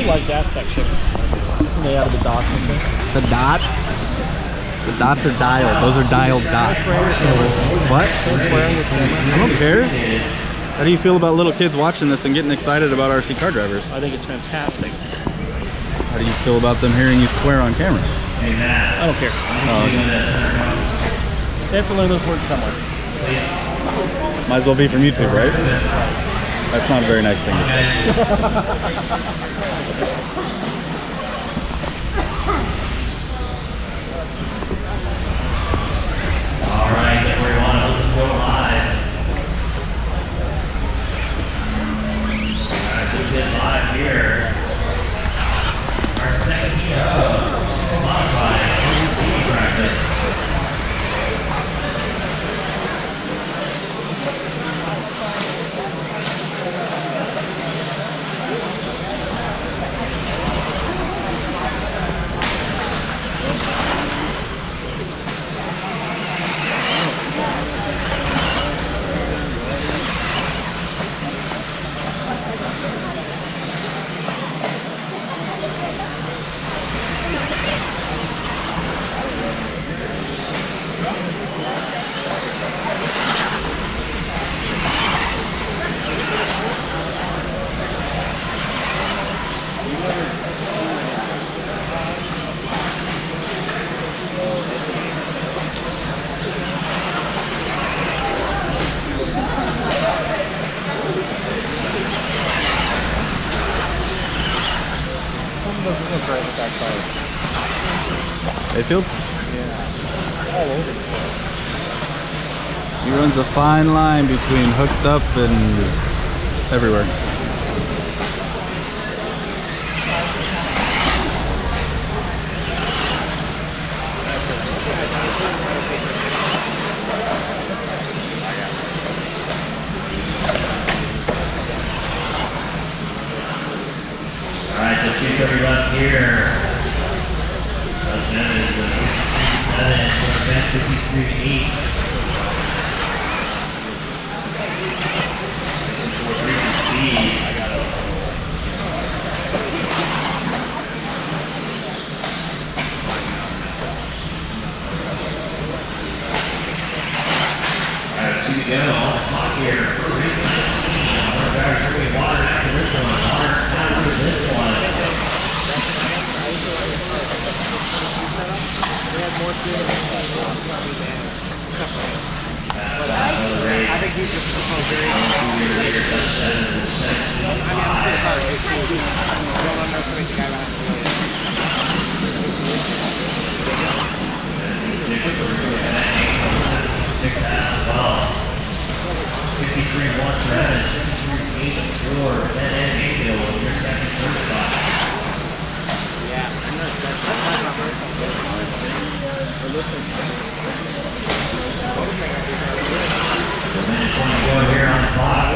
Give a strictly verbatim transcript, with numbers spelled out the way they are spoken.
like that section. They added the dots in there. The dots? The dots are dialed. Those are dialed dots. What? I don't care. How do you feel about little kids watching this and getting excited about R C car drivers? I think it's fantastic. How do you feel about them hearing you swear on camera? I don't care. Oh, okay. They have to learn those words somewhere. Might as well be from YouTube, right? That's not a very nice thing to say. All right, everyone, let's go live. All right, we get live here. Our second heat of modified O C practice. Hayfield? Yeah. All over the place. He runs a fine line between hooked up and everywhere. All right, so kick every left here. That is the fifty-seven, fifty-three to eight. four three for speed. All right, two to go on the clock here for race nineteen. Water guys drinking water after this one. Water after this one. More to it. I think he's just so very. I mean, I'm pretty hard. Don't underestimate the guy behind the wheel. fifty-three one for Evans, fifty-three eight for Ben and Mayfield with your second first spot. Yeah, I'm not sure. That's my number. A minute twenty to go here on the clock.